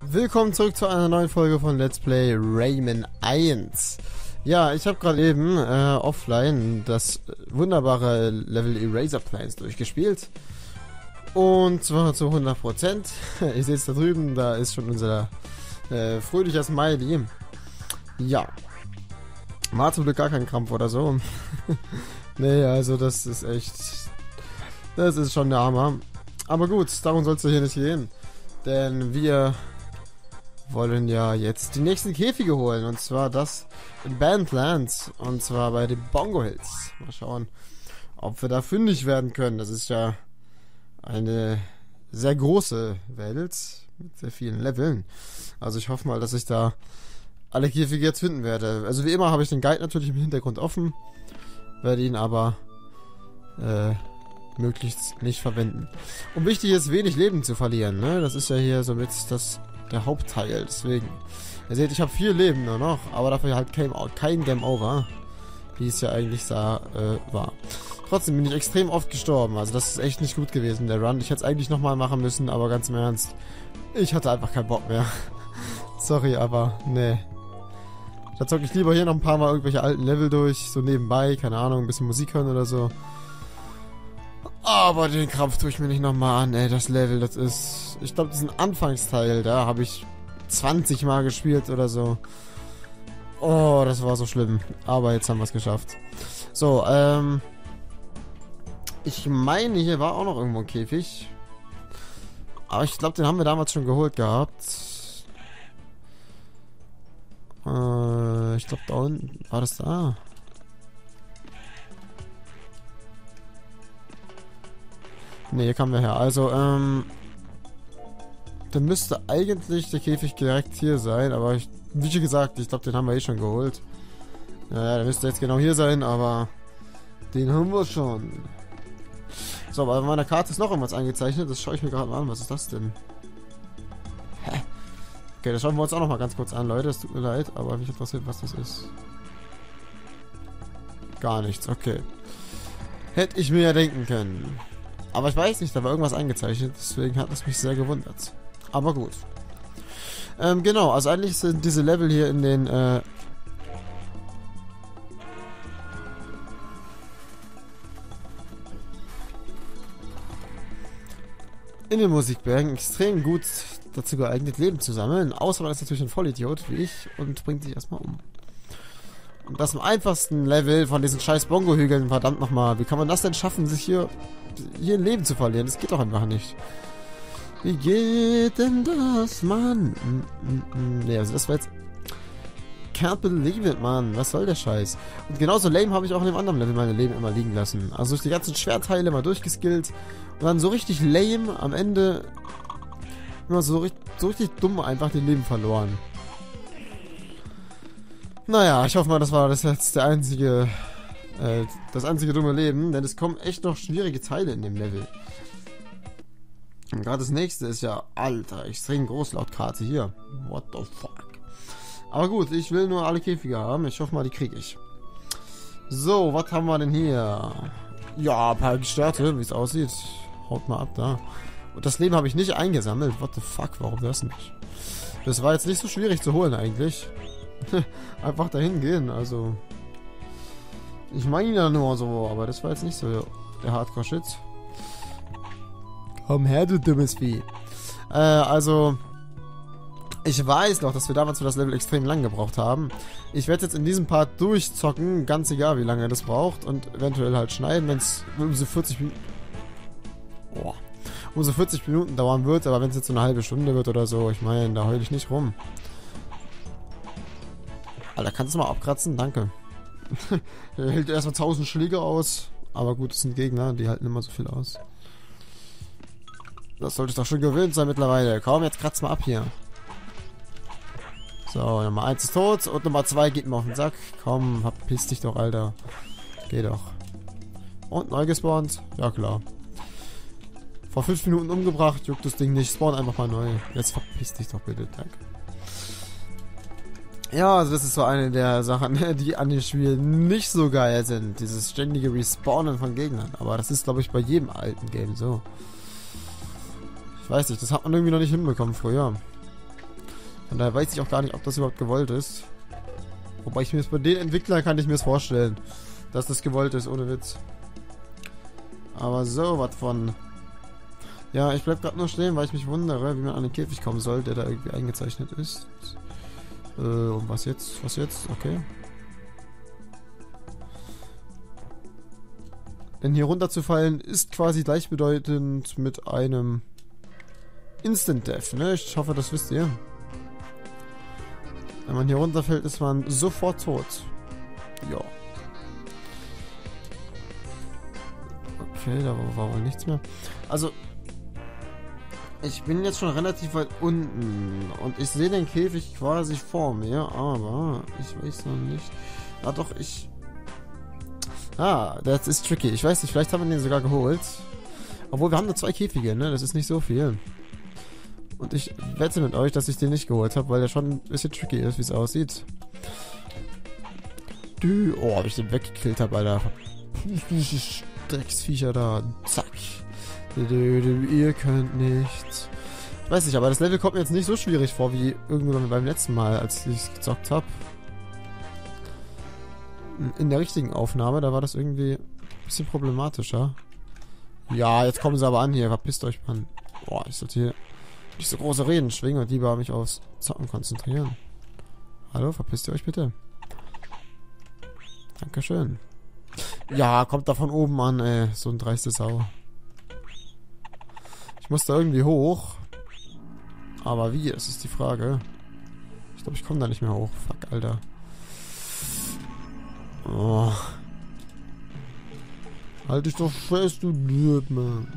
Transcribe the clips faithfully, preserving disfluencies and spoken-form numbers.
Willkommen zurück zu einer neuen Folge von Let's Play Rayman eins. Ja, ich habe gerade eben äh, offline das wunderbare Level Eraser Plains durchgespielt. Und zwar zu hundert Prozent. Ich sehe es da drüben, da ist schon unser äh, fröhlicher Smiley. Ja. War zum Glück gar kein Krampf oder so. Nee, also das ist echt... Das ist schon der Hammer. Aber gut, darum soll es hier nicht gehen. Denn wir wollen ja jetzt die nächsten Käfige holen. Und zwar das in Bandlands. Und zwar bei den Bongo Hills. Mal schauen, ob wir da fündig werden können. Das ist ja eine sehr große Welt mit sehr vielen Leveln. Also ich hoffe mal, dass ich da alle Käfige jetzt finden werde. Also wie immer habe ich den Guide natürlich im Hintergrund offen. Werde ihn aber äh, möglichst nicht verwenden. Und wichtig ist, wenig Leben zu verlieren. Ne? Das ist ja hier somit das, der Hauptteil. Deswegen. Ihr seht, ich habe vier Leben nur noch. Aber dafür halt kein, kein Game Over. Wie es ja eigentlich sah, äh, war. Trotzdem bin ich extrem oft gestorben. Also das ist echt nicht gut gewesen, der Run. Ich hätte es eigentlich nochmal machen müssen, aber ganz im Ernst. Ich hatte einfach keinen Bock mehr. Sorry, aber nee. Da zocke ich lieber hier noch ein paar Mal irgendwelche alten Level durch. So nebenbei, keine Ahnung, ein bisschen Musik hören oder so. Aber den Krampf tue ich mir nicht nochmal an, ey. Das Level, das ist... Ich glaube, diesen Anfangsteil, da habe ich zwanzig Mal gespielt oder so. Oh, das war so schlimm. Aber jetzt haben wir es geschafft. So, ähm... ich meine, hier war auch noch irgendwo ein Käfig. Aber ich glaube, den haben wir damals schon geholt gehabt. Äh, ich glaube, da unten... War das da? Ne, hier kamen wir her. Also, ähm... dann müsste eigentlich der Käfig direkt hier sein. Aber ich, wie gesagt, ich glaube, den haben wir eh schon geholt. Naja, der müsste jetzt genau hier sein, aber... den haben wir schon. So, aber bei meiner Karte ist noch irgendwas eingezeichnet. Das schaue ich mir gerade mal an. Was ist das denn? Hä? Okay, das schauen wir uns auch noch mal ganz kurz an, Leute. Es tut mir leid, aber mich interessiert, was das ist. Gar nichts, okay. Hätte ich mir ja denken können. Aber ich weiß nicht, da war irgendwas eingezeichnet. Deswegen hat es mich sehr gewundert. Aber gut. Ähm, genau, also eigentlich sind diese Level hier in den, äh... in den Musikbergen extrem gut dazu geeignet, Leben zu sammeln. Außer man ist natürlich ein Vollidiot wie ich und bringt sich erstmal um. Und das im einfachsten Level von diesen scheiß Bongo-Hügeln, verdammt nochmal. Wie kann man das denn schaffen, sich hier, hier ein Leben zu verlieren? Das geht doch einfach nicht. Wie geht denn das, Mann? Ne, also das war jetzt... Can't believe it, Mann. Was soll der Scheiß? Und genauso lame habe ich auch in dem anderen Level meine Leben immer liegen lassen. Also durch die ganzen Schwerteile mal durchgeskillt. Und dann so richtig lame am Ende immer so, richtig, so richtig dumm einfach den Leben verloren. Naja, ich hoffe mal, das war das jetzt der einzige, äh, das einzige dumme Leben, denn es kommen echt noch schwierige Teile in dem Level. Und gerade das nächste ist ja, alter, extrem groß laut Karte hier. What the fuck? Aber gut, ich will nur alle Käfige haben. Ich hoffe mal, die kriege ich. So, was haben wir denn hier? Ja, ein paar Gestörte, wie es aussieht. Haut mal ab da. Und das Leben habe ich nicht eingesammelt. What the fuck, warum das nicht? Das war jetzt nicht so schwierig zu holen eigentlich. Einfach dahin gehen, also... Ich meine ja nur so, aber das war jetzt nicht so der Hardcore-Shit. Komm her, du dummes Vieh. Äh, also... Ich weiß noch, dass wir damals für das Level extrem lang gebraucht haben. Ich werde jetzt in diesem Part durchzocken, ganz egal wie lange das braucht. Und eventuell halt schneiden, wenn es um so vierzig Minuten... Boah. Um so vierzig Minuten dauern wird, aber wenn es jetzt so eine halbe Stunde wird oder so, ich meine, da heule ich nicht rum. Alter, kannst du mal abkratzen? Danke. Er hält erstmal tausend Schläge aus. Aber gut, es sind Gegner, die halten immer so viel aus. Das sollte ich doch schon gewöhnt sein mittlerweile. Komm, jetzt kratz mal ab hier. So, Nummer eins ist tot und Nummer zwei geht mir auf den Sack. Komm, verpiss dich doch, Alter. Geh doch. Und neu gespawnt? Ja, klar. Vor fünf Minuten umgebracht, juckt das Ding nicht. Spawn einfach mal neu. Jetzt verpiss dich doch bitte, danke. Ja, also das ist so eine der Sachen, die an dem Spiel nicht so geil sind. Dieses ständige Respawnen von Gegnern. Aber das ist, glaube ich, bei jedem alten Game so. Ich weiß nicht, das hat man irgendwie noch nicht hinbekommen früher. Von daher weiß ich auch gar nicht, ob das überhaupt gewollt ist. Wobei ich mir das bei den Entwicklern kann ich mir das vorstellen, dass das gewollt ist, ohne Witz. Aber so was von... Ja, ich bleib gerade nur stehen, weil ich mich wundere, wie man an den Käfig kommen soll, der da irgendwie eingezeichnet ist. Äh, und was jetzt? Was jetzt? Okay. Denn hier runterzufallen ist quasi gleichbedeutend mit einem Instant Death, ne? Ich hoffe, das wisst ihr. Wenn man hier runterfällt, ist man sofort tot. Ja. Okay, da war wohl nichts mehr. Also, ich bin jetzt schon relativ weit unten und ich sehe den Käfig quasi vor mir, aber ich weiß noch nicht. Ah doch, ich... Ah, das ist tricky. Ich weiß nicht, vielleicht haben wir den sogar geholt. Obwohl, wir haben nur zwei Käfige, ne? Das ist nicht so viel. Und ich wette mit euch, dass ich den nicht geholt habe, weil der schon ein bisschen tricky ist, wie es aussieht. Du, oh, ob ich den weggekillt habe, Alter. Drecksviecher da. Zack. Ihr könnt nicht. Ich weiß nicht, aber das Level kommt mir jetzt nicht so schwierig vor, wie irgendwann beim letzten Mal, als ich es gezockt habe. In der richtigen Aufnahme, da war das irgendwie ein bisschen problematischer. Ja, jetzt kommen sie aber an hier. Verpisst euch, Mann. Boah, ich sollte hier nicht so große Reden schwingen und lieber mich aufs Zocken konzentrieren. Hallo, verpisst ihr euch bitte. Dankeschön. Ja, kommt da von oben an, ey. So ein dreiste Sau. Ich muss da irgendwie hoch. Aber wie? Das ist die Frage. Ich glaube, ich komme da nicht mehr hoch. Fuck, Alter. Oh. Halt dich doch fest, du blöd, Mann.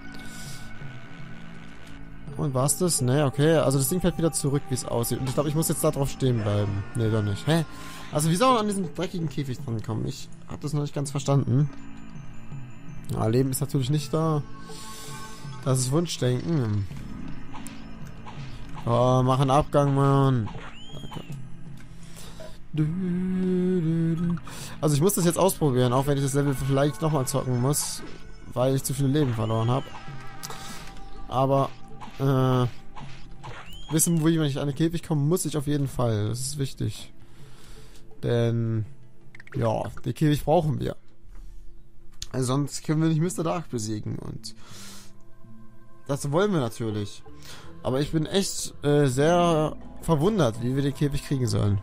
Und war's das? Ne, okay. Also das Ding fällt wieder zurück, wie es aussieht. Und ich glaube, ich muss jetzt da drauf stehen bleiben. Ne, doch nicht. Hä? Also wie soll man an diesen dreckigen Käfig drankommen? Ich habe das noch nicht ganz verstanden. Ja, Leben ist natürlich nicht da. Das ist Wunschdenken. Oh, mach einen Abgang, Mann. Danke. Also ich muss das jetzt ausprobieren, auch wenn ich das Level vielleicht nochmal zocken muss, weil ich zu viele Leben verloren habe. Aber äh, wissen, wo ich an den Käfig komme, muss ich auf jeden Fall. Das ist wichtig. Denn ja, den Käfig brauchen wir. Also sonst können wir nicht Mister Dark besiegen und das wollen wir natürlich. Aber ich bin echt äh, sehr verwundert, wie wir den Käfig kriegen sollen.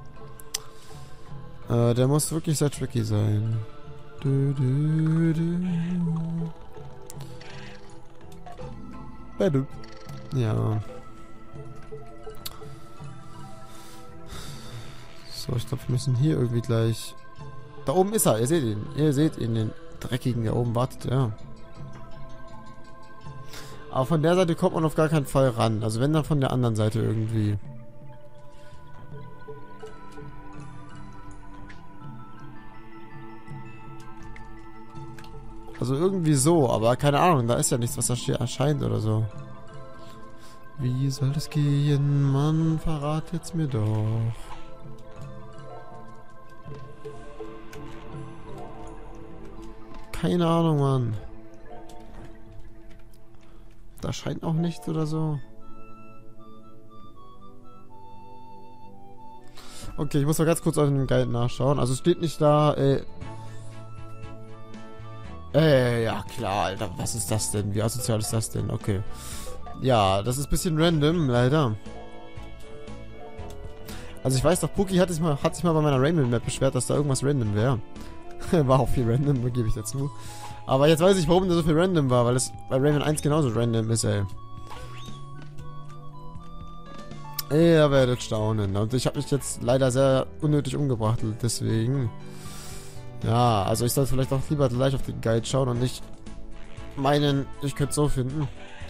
Äh, der muss wirklich sehr tricky sein. Du, du, du. Badu. Ja. So, ich glaube, wir müssen hier irgendwie gleich... Da oben ist er, ihr seht ihn. Ihr seht ihn, den dreckigen, der oben wartet, ja. Aber von der Seite kommt man auf gar keinen Fall ran. Also wenn, dann von der anderen Seite irgendwie. Also irgendwie so, aber keine Ahnung, da ist ja nichts, was da hier erscheint oder so. Wie soll das gehen? Mann, verratet's mir doch. Keine Ahnung, Mann. Da scheint auch nichts oder so. Okay, ich muss mal ganz kurz auf den Guide nachschauen. Also es steht nicht da, äh... Äh, ja klar, Alter. Was ist das denn? Wie asozial ist das denn? Okay. Ja, das ist ein bisschen random, leider. Also ich weiß doch, Puki hat sich mal, hat sich mal bei meiner Rayman-Map beschwert, dass da irgendwas random wäre. War auch viel random, gebe ich dazu. Aber jetzt weiß ich, warum da so viel random war, weil es bei Rayman eins genauso random ist, ey. Ihr werdet staunen. Und ich habe mich jetzt leider sehr unnötig umgebracht, deswegen. Ja, also ich sollte vielleicht auch lieber gleich auf den Guide schauen und nicht meinen, ich könnte es so finden.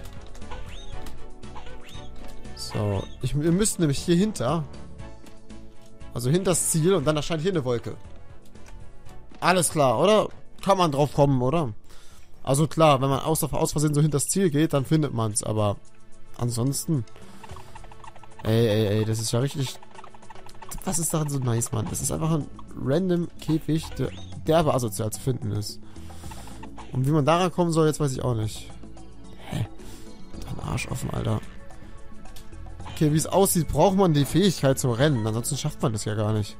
So, ich, wir müssten nämlich hier hinter. Also hinter das Ziel und dann erscheint hier eine Wolke. Alles klar, oder? Kann man drauf kommen, oder? Also klar, wenn man aus, aus Versehen so hinter das Ziel geht, dann findet man es, aber ansonsten... Ey, ey, ey, das ist ja richtig... Was ist daran so nice, Mann? Das ist einfach ein random Käfig, der derbe asozial zu finden ist. Und wie man daran kommen soll, jetzt weiß ich auch nicht. Hä? Ein Arsch offen, Alter. Okay, wie es aussieht, braucht man die Fähigkeit zum Rennen. Ansonsten schafft man das ja gar nicht.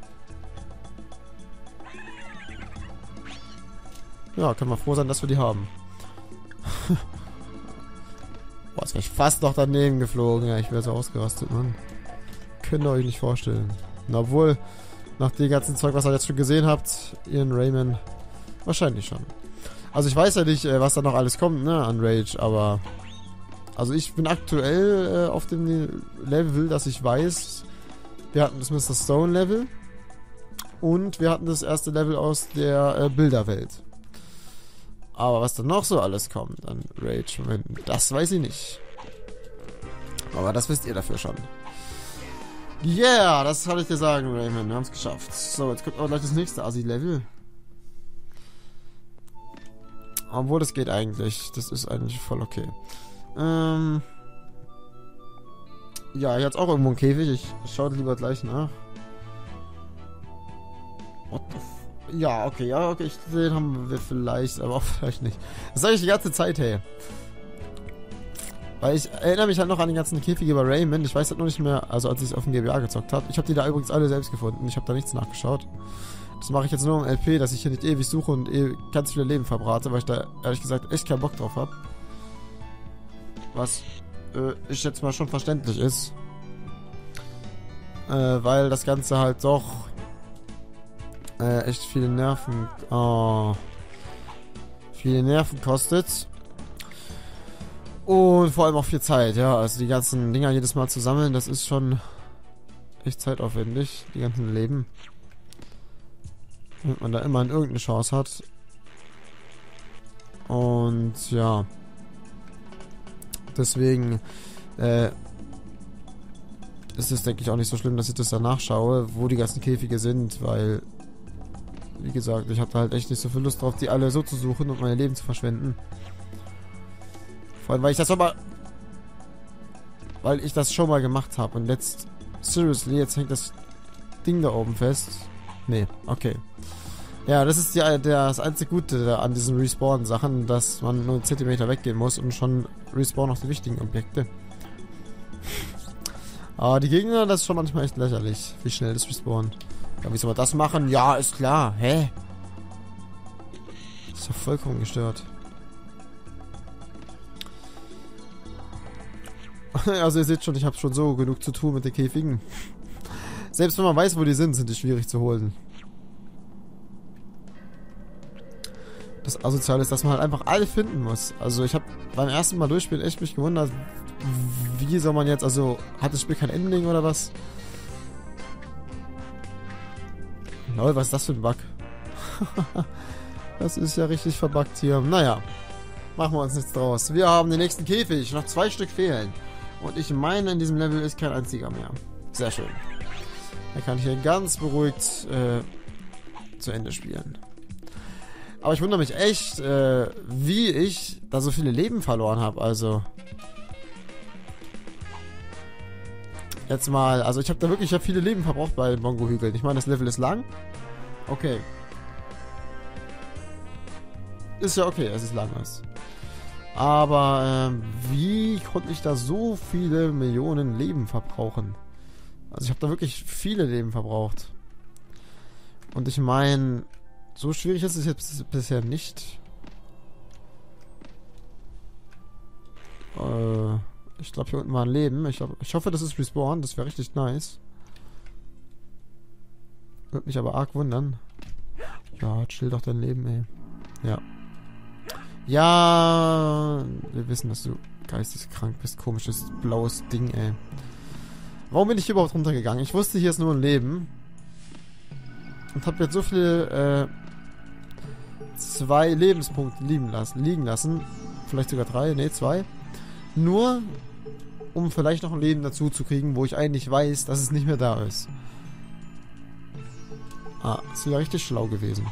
Ja, können wir froh sein, dass wir die haben. Boah, jetzt wäre ich fast noch daneben geflogen. Ja, ich wäre so ausgerastet, Mann. Könnt ihr euch nicht vorstellen. Na, obwohl, nach dem ganzen Zeug, was ihr jetzt schon gesehen habt, Ian Rayman, wahrscheinlich schon. Also ich weiß ja nicht, was da noch alles kommt, ne, an Rage, aber... Also ich bin aktuell äh, auf dem Level, dass ich weiß, wir hatten das Mister Stone Level und wir hatten das erste Level aus der äh, Bilderwelt. Aber was dann noch so alles kommt an Rage, das weiß ich nicht. Aber das wisst ihr dafür schon. Yeah, das kann ich dir sagen, Rayman. Wir haben es geschafft. So, jetzt kommt auch gleich das nächste Assi-Level. Obwohl, das geht eigentlich. Das ist eigentlich voll okay. Ähm... Ja, hier hat auch irgendwo einen Käfig. Ich schaue lieber gleich nach. What the f... Ja, okay, ja, okay, ich, den haben wir vielleicht, aber auch vielleicht nicht. Das sage ich die ganze Zeit, hey. Weil ich erinnere mich halt noch an den ganzen Käfige bei Rayman. Ich weiß halt noch nicht mehr, also als ich es auf dem G B A gezockt habe. Ich habe die da übrigens alle selbst gefunden. Ich habe da nichts nachgeschaut. Das mache ich jetzt nur im L P, dass ich hier nicht ewig suche und eh ganz viele Leben verbrate, weil ich da ehrlich gesagt echt keinen Bock drauf habe. Was äh, ich jetzt mal schon verständlich ist. Äh, weil das Ganze halt doch äh, echt viele Nerven, oh, viele Nerven kostet. Und vor allem auch viel Zeit, ja. Also die ganzen Dinger jedes Mal zu sammeln, das ist schon echt zeitaufwendig, die ganzen Leben. Damit man da immer irgendeine Chance hat. Und ja. Deswegen äh, ist es, denke ich, auch nicht so schlimm, dass ich das da nachschaue, wo die ganzen Käfige sind, weil, wie gesagt, ich habe da halt echt nicht so viel Lust drauf, die alle so zu suchen und mein Leben zu verschwenden. Vor allem, weil ich das schon mal, weil ich das schon mal gemacht habe und jetzt, seriously, jetzt hängt das Ding da oben fest. Nee, okay. Ja, das ist die, der, das einzige Gute an diesen Respawn-Sachen, dass man nur einen Zentimeter weggehen muss und schon respawnen auch die wichtigen Objekte. Aber die Gegner, das ist schon manchmal echt lächerlich, wie schnell das respawnt. Ja, wie soll man das machen? Ja, ist klar. Hä? Ist doch vollkommen gestört. Also ihr seht schon, ich habe schon so genug zu tun mit den Käfigen. Selbst wenn man weiß, wo die sind, sind die schwierig zu holen. Das Asoziale ist, dass man halt einfach alle finden muss. Also ich habe beim ersten Mal durchspielen echt mich gewundert, wie soll man jetzt, also hat das Spiel kein Ending oder was? Lol, was ist das für ein Bug? Das ist ja richtig verbuggt hier. Naja, machen wir uns nichts draus. Wir haben den nächsten Käfig, noch zwei Stück fehlen. Und ich meine, in diesem Level ist kein einziger mehr. Sehr schön. Dann kann ich hier ganz beruhigt äh, zu Ende spielen. Aber ich wundere mich echt, äh, wie ich da so viele Leben verloren habe. Also jetzt mal, also ich habe da wirklich, ich habe viele Leben verbraucht bei den Bongo-Hügeln. Ich meine, das Level ist lang. Okay. Ist ja okay, es ist lang ist. Aber ähm, wie konnte ich da so viele Millionen Leben verbrauchen? Also ich habe da wirklich viele Leben verbraucht. Und ich meine, so schwierig ist es jetzt bisher nicht. Äh, ich glaube, hier unten war ein Leben. Ich, glaub, ich hoffe, das ist Respawn. Das wäre richtig nice. Würde mich aber arg wundern. Ja, chill doch dein Leben, ey. Ja. Ja, wir wissen, dass du geisteskrank bist. Komisches blaues Ding, ey. Warum bin ich hier überhaupt runtergegangen? Ich wusste, hier ist nur ein Leben. Und habe jetzt so viele, äh, zwei Lebenspunkte liegen lassen, liegen lassen. Vielleicht sogar drei, ne, zwei. Nur, um vielleicht noch ein Leben dazu zu kriegen, wo ich eigentlich weiß, dass es nicht mehr da ist. Ah, ist wieder richtig schlau gewesen.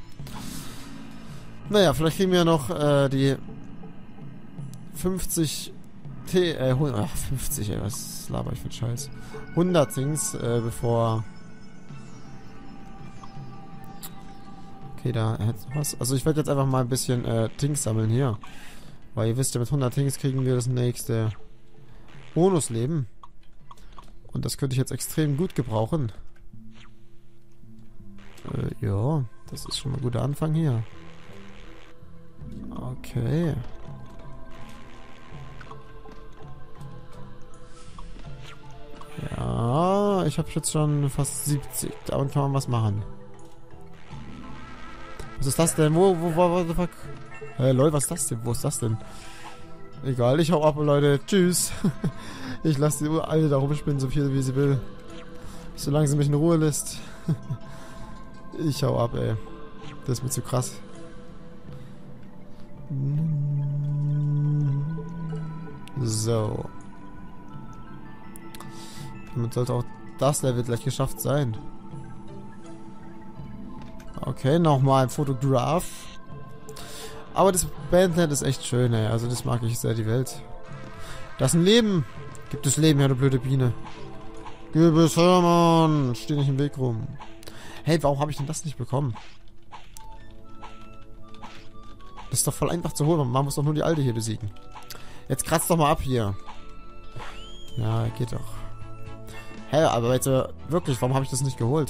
Naja, vielleicht kriegen wir ja noch äh, die fünfzig T, äh, hundert, ach, fünfzig, ey, was laber ich für Scheiß. hundert Things, äh, bevor... Okay, da hätte was. Also ich werde jetzt einfach mal ein bisschen äh, Things sammeln hier. Weil ihr wisst ja, mit hundert Things kriegen wir das nächste Bonusleben. Und das könnte ich jetzt extrem gut gebrauchen. Äh, ja, das ist schon mal ein guter Anfang hier. Okay. Ja, ich habe jetzt schon fast siebzig. Damit kann man was machen. Was ist das denn? Wo, wo, wo, what the fuck? Hey, Leute, was ist das denn? Wo ist das denn? Egal, ich hau ab, Leute. Tschüss. Ich lasse die Alte da rumspinnen, so viel wie sie will. Solange sie mich in Ruhe lässt. Ich hau ab, ey. Das ist mir zu krass. So. Damit sollte auch das Level gleich geschafft sein. Okay, nochmal ein Fotograf. Aber das Bandland ist echt schön, ey. Also das mag ich sehr, die Welt. Das ist ein Leben. Gibt es Leben, ja, du blöde Biene. Gib es her, Mann. Steh nicht im Weg rum. Hey, warum habe ich denn das nicht bekommen? Das ist doch voll einfach zu holen. Man muss doch nur die Alte hier besiegen. Jetzt kratzt doch mal ab hier. Ja, geht doch. Hä, hey, aber jetzt äh, wirklich, warum habe ich das nicht geholt?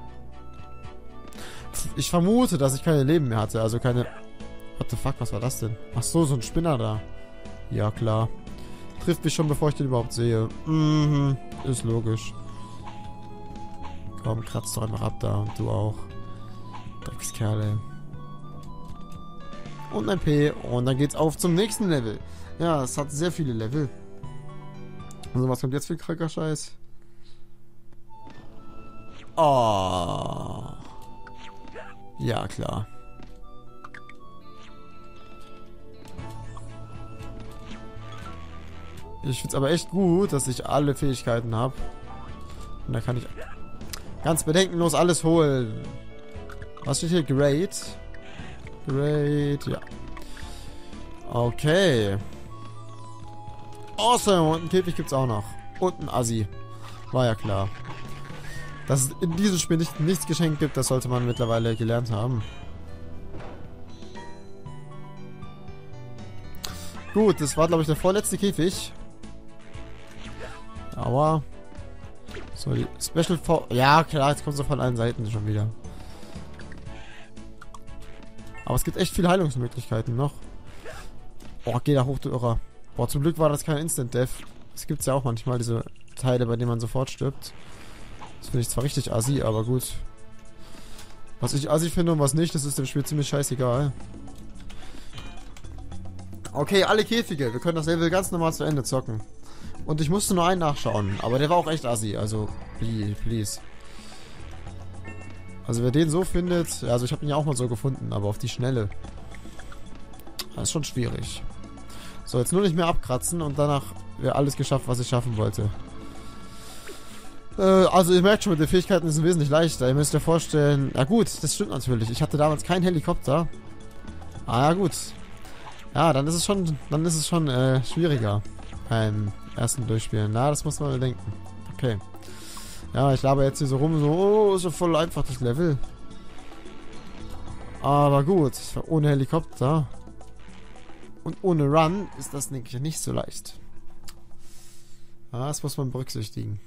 Ich vermute, dass ich keine Leben mehr hatte. Also keine... What the fuck, was war das denn? Ach so, so ein Spinner da. Ja, klar. Trifft mich schon, bevor ich den überhaupt sehe. Mhm, ist logisch. Komm, kratzt doch einfach ab da. Und du auch. Dreckskerl, ey. Und ein P. Und dann geht's auf zum nächsten Level. Ja, es hat sehr viele Level. Also, was kommt jetzt für kranker Scheiß? Oh. Ja, klar. Ich finde es aber echt gut, dass ich alle Fähigkeiten habe. Und da kann ich ganz bedenkenlos alles holen. Was steht hier? Great. Great, ja. Okay. Awesome. Und einen Käfig gibt es auch noch. Und ein Assi. War ja klar. Dass es in diesem Spiel nicht, nichts geschenkt gibt, das sollte man mittlerweile gelernt haben. Gut, das war, glaube ich, der vorletzte Käfig. Aber... So, die Special For... Ja, klar, jetzt kommt so von allen Seiten schon wieder. Aber es gibt echt viele Heilungsmöglichkeiten noch. Oh, geh da hoch, du Irrer. Boah, zum Glück war das kein Instant Death. Es gibt ja auch manchmal diese Teile, bei denen man sofort stirbt. Das finde ich zwar richtig assi, aber gut. Was ich assi finde und was nicht, das ist dem Spiel ziemlich scheißegal. Okay, alle Käfige. Wir können das Level ganz normal zu Ende zocken. Und ich musste nur einen nachschauen. Aber der war auch echt assi. Also, please. Also, wer den so findet... Also, ich habe ihn ja auch mal so gefunden, aber auf die Schnelle. Das ist schon schwierig. So, jetzt nur nicht mehr abkratzen und danach wäre alles geschafft, was ich schaffen wollte. Äh, also, ihr merkt schon, mit den Fähigkeiten ist es wesentlich leichter. Ihr müsst euch vorstellen... Ja gut, das stimmt natürlich. Ich hatte damals keinen Helikopter. Ah ja, gut. Ja, dann ist es schon... Dann ist es schon äh, schwieriger. Beim ersten Durchspielen. Na, das muss man bedenken. Okay. Ja, ich laber jetzt hier so rum, so, oh, ist ja voll einfach das Level. Aber gut, ohne Helikopter und ohne Run ist das, denke ich, nicht so leicht. Ja, das muss man berücksichtigen.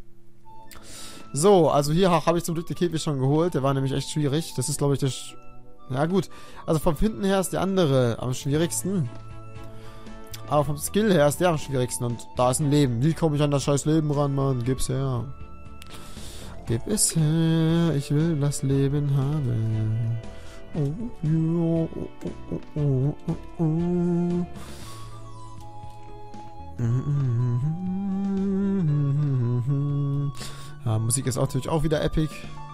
So, also hier habe ich zum Glück den Käfig schon geholt. Der war nämlich echt schwierig. Das ist, glaube ich, der... Sch ja gut, also vom Finden her ist der andere am schwierigsten. Aber vom Skill her ist der am schwierigsten. Und da ist ein Leben. Wie komme ich an das scheiß Leben ran, Mann? Gib's her. Gib es her. Ich will das Leben haben. Oh, oh, oh, oh, oh, oh. Ja, Musik ist auch natürlich auch wieder epic.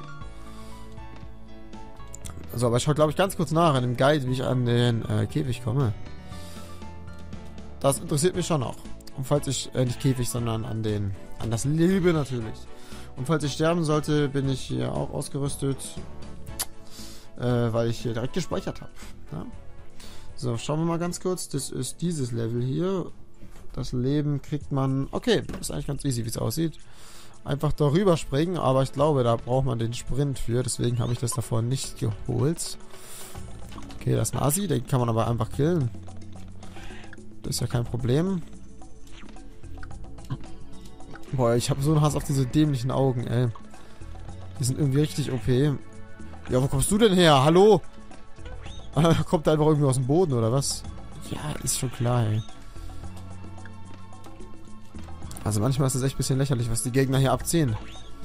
So, aber ich schaue, glaube ich, ganz kurz nach in dem Guide, wie ich an den äh, Käfig komme. Das interessiert mich schon auch. Und falls ich, äh, nicht Käfig, sondern an den, an das Leben natürlich. Und falls ich sterben sollte, bin ich hier auch ausgerüstet, äh, weil ich hier direkt gespeichert habe. Ja? So, schauen wir mal ganz kurz. Das ist dieses Level hier. Das Leben kriegt man... Okay, ist eigentlich ganz easy, wie es aussieht. Einfach darüber springen, aber ich glaube, da braucht man den Sprint für. Deswegen habe ich das davor nicht geholt. Okay, das ist ein Assi, den kann man aber einfach killen. Das ist ja kein Problem. Boah, ich habe so einen Hass auf diese dämlichen Augen, ey. Die sind irgendwie richtig O P. Ja, wo kommst du denn her? Hallo? Kommt der einfach irgendwie aus dem Boden, oder was? Ja, ist schon klar, ey. Also manchmal ist das echt ein bisschen lächerlich, was die Gegner hier abziehen.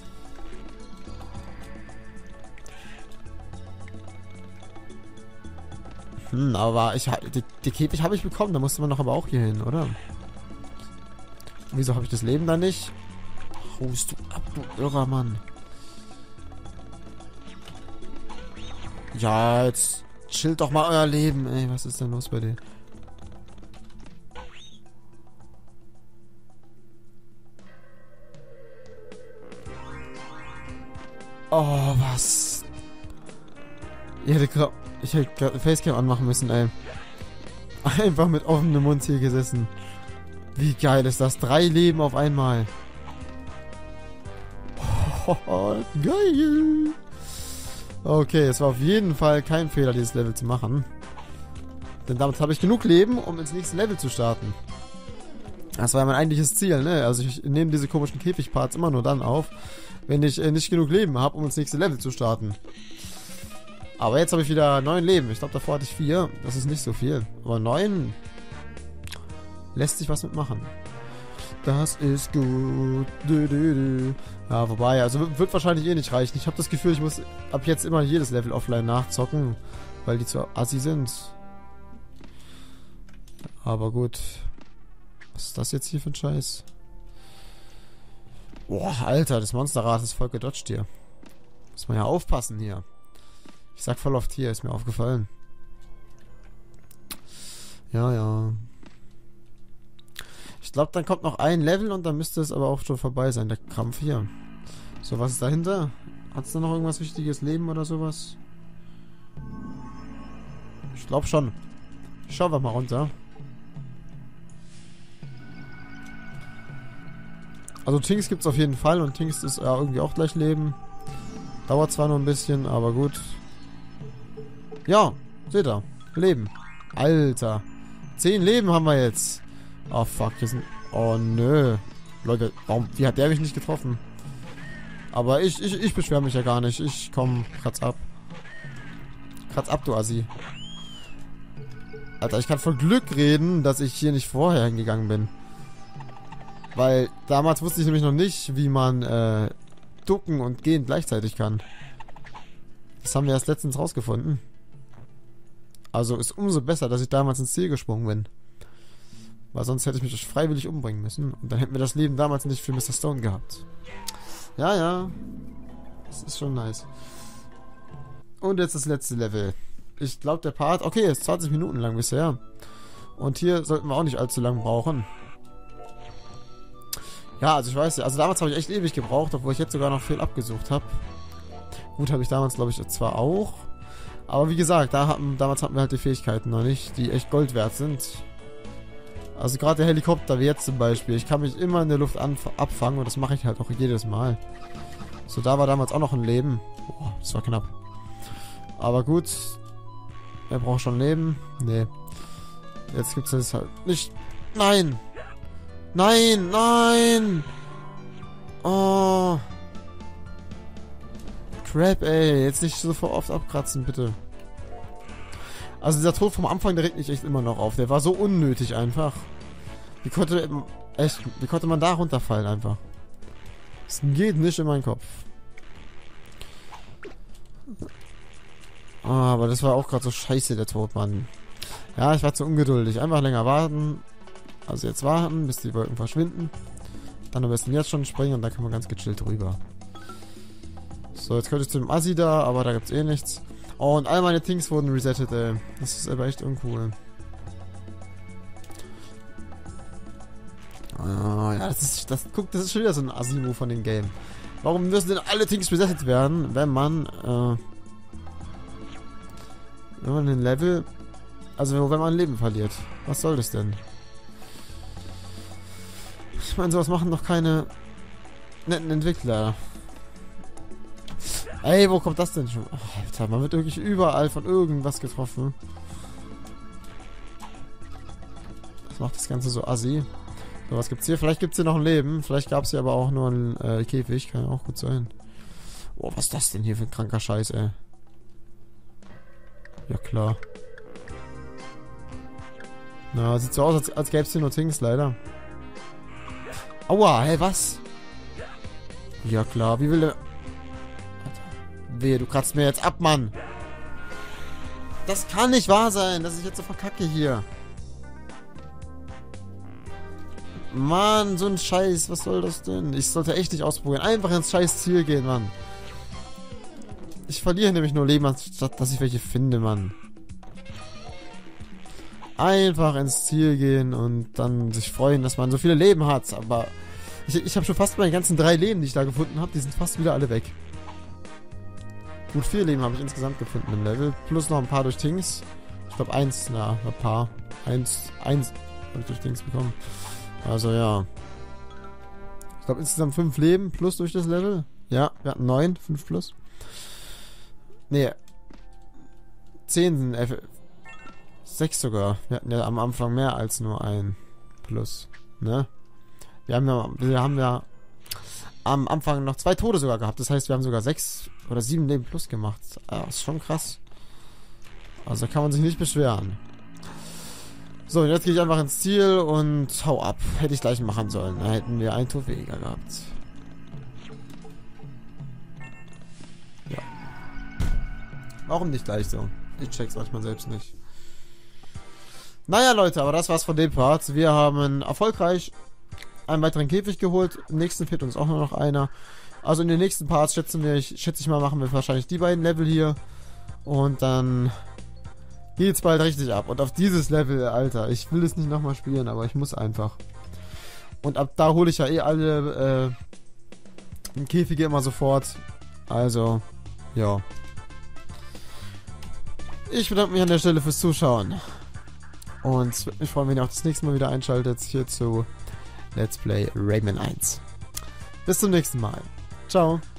Hm, aber ich die, die Käfig habe ich bekommen, da musste man doch aber auch hier hin, oder? Wieso habe ich das Leben da nicht? Haust du ab, du irrer Mann. Ja, jetzt chillt doch mal euer Leben, ey. Was ist denn los bei dir? Oh, was? Ich hätte gerade ich hätte gerade Facecam anmachen müssen, ey. Einfach mit offenem Mund hier gesessen. Wie geil ist das? Drei Leben auf einmal. Oh, geil. Okay, es war auf jeden Fall kein Fehler, dieses Level zu machen. Denn damit habe ich genug Leben, um ins nächste Level zu starten. Das war ja mein eigentliches Ziel, ne? Also ich nehme diese komischen Käfigparts immer nur dann auf, wenn ich äh, nicht genug Leben habe, um ins nächste Level zu starten. Aber jetzt habe ich wieder neun Leben. Ich glaube, davor hatte ich vier. Das ist nicht so viel. Aber neun lässt sich was mitmachen. Das ist gut. Dü, dü, dü. Ja, wobei, also wird wahrscheinlich eh nicht reichen. Ich habe das Gefühl, ich muss ab jetzt immer jedes Level offline nachzocken, weil die zu assi sind. Aber gut. Was ist das jetzt hier für ein Scheiß? Boah, Alter, das Monsterrad ist voll gedodged hier. Muss man ja aufpassen hier. Ich sag voll oft hier, ist mir aufgefallen. Ja, ja. Ich glaube, dann kommt noch ein Level und dann müsste es aber auch schon vorbei sein, der Kampf hier. So, was ist dahinter? Hat es da noch irgendwas wichtiges Leben oder sowas? Ich glaube schon. Schauen wir mal runter. Also Tinks gibt es auf jeden Fall und Tinks ist ja irgendwie auch gleich Leben. Dauert zwar nur ein bisschen, aber gut. Ja, seht ihr. Leben. Alter. Zehn Leben haben wir jetzt. Oh fuck, wir sind... Oh nö. Leute, warum... Wie hat der mich nicht getroffen? Aber ich, ich, ich beschwere mich ja gar nicht. Ich komm, kratz ab. Kratz ab, du Assi. Alter, ich kann von Glück reden, dass ich hier nicht vorher hingegangen bin. Weil damals wusste ich nämlich noch nicht, wie man äh, ducken und gehen gleichzeitig kann. Das haben wir erst letztens rausgefunden. Also ist umso besser, dass ich damals ins Ziel gesprungen bin. Weil sonst hätte ich mich freiwillig umbringen müssen. Und dann hätten wir das Leben damals nicht für Mister Stone gehabt. Ja, ja. Das ist schon nice. Und jetzt das letzte Level. Ich glaube, der Part... Okay, ist zwanzig Minuten lang bisher. Und hier sollten wir auch nicht allzu lang brauchen. Ja, also ich weiß ja, also damals habe ich echt ewig gebraucht, obwohl ich jetzt sogar noch viel abgesucht habe. Gut, habe ich damals, glaube ich, zwar auch. Aber wie gesagt, da hatten, damals hatten wir halt die Fähigkeiten noch nicht, die echt Gold wert sind. Also gerade der Helikopter, wie jetzt zum Beispiel. Ich kann mich immer in der Luft abfangen und das mache ich halt auch jedes Mal. So, da war damals auch noch ein Leben. Boah, das war knapp. Aber gut. Er braucht schon Leben. Nee. Jetzt gibt es halt nicht... Nein! Nein, nein! Oh. Crap, ey. Jetzt nicht so oft abkratzen, bitte. Also dieser Tod vom Anfang, der regt mich echt immer noch auf. Der war so unnötig einfach. Wie konnte... Echt, wie konnte man da runterfallen einfach? Das geht nicht in meinen Kopf. Oh, aber das war auch gerade so scheiße, der Tod, Mann. Ja, ich war zu ungeduldig. Einfach länger warten. Also jetzt warten, bis die Wolken verschwinden. Dann am besten jetzt schon springen und dann kann man ganz gechillt rüber. So, jetzt könnte ich zu dem Assi da, aber da gibt's eh nichts. Oh, und all meine Things wurden resettet, ey. Das ist aber echt uncool. Oh, ja, das ist, das, guck, das ist schon wieder so ein Asimo von dem Game. Warum müssen denn alle Things resettet werden, wenn man, äh, wenn man den Level, also wenn man ein Leben verliert? Was soll das denn? Ich meine, sowas machen doch keine netten Entwickler. Ey, wo kommt das denn schon? Oh, Alter, man wird wirklich überall von irgendwas getroffen. Das macht das Ganze so assi. So, was gibt's hier? Vielleicht gibt's hier noch ein Leben. Vielleicht gab's hier aber auch nur einen äh, Käfig. Kann ja auch gut sein. Oh, was ist das denn hier für ein kranker Scheiß, ey? Ja, klar. Na, sieht so aus, als, als gäbe es hier nur Things, leider. Aua, hä, was? Ja, klar, wie will der... Wehe, du kratzt mir jetzt ab, Mann. Das kann nicht wahr sein, dass ich jetzt so verkacke hier. Mann, so ein Scheiß, was soll das denn? Ich sollte echt nicht ausprobieren. Einfach ins scheiß Ziel gehen, Mann. Ich verliere nämlich nur Leben, anstatt dass ich welche finde, Mann. Einfach ins Ziel gehen und dann sich freuen, dass man so viele Leben hat. Aber ich, ich habe schon fast meine ganzen drei Leben, die ich da gefunden habe, die sind fast wieder alle weg. Gut, vier Leben habe ich insgesamt gefunden im Level. Plus noch ein paar durch Things. Ich glaube eins, na, ein paar. Eins, eins habe ich durch Things bekommen. Also ja. Ich glaube insgesamt fünf Leben plus durch das Level. Ja, wir hatten neun, fünf plus. Nee. zehn, äh, sechs sogar. Wir hatten ja am Anfang mehr als nur ein Plus. Ne? Wir haben ja, wir haben ja am Anfang noch zwei Tode sogar gehabt. Das heißt, wir haben sogar sechs oder sieben Leben plus gemacht. Das ist schon krass. Also da kann man sich nicht beschweren. So, und jetzt gehe ich einfach ins Ziel und hau ab. Hätte ich gleich machen sollen. Da hätten wir ein Tor weniger gehabt. Ja. Warum nicht gleich so? Ich check's manchmal selbst nicht. Naja, Leute, aber das war's von dem Part. Wir haben erfolgreich einen weiteren Käfig geholt. Im nächsten fehlt uns auch nur noch einer. Also in den nächsten Parts schätzen wir, ich, schätze ich mal, machen wir wahrscheinlich die beiden Level hier. Und dann geht's bald richtig ab. Und auf dieses Level, Alter, ich will es nicht nochmal spielen, aber ich muss einfach. Und ab da hole ich ja eh alle äh, Käfige immer sofort. Also, ja. Ich bedanke mich an der Stelle fürs Zuschauen. Und es würde mich freuen, wenn ihr auch das nächste Mal wieder einschaltet hier zu Let's Play Rayman eins. Bis zum nächsten Mal. Ciao.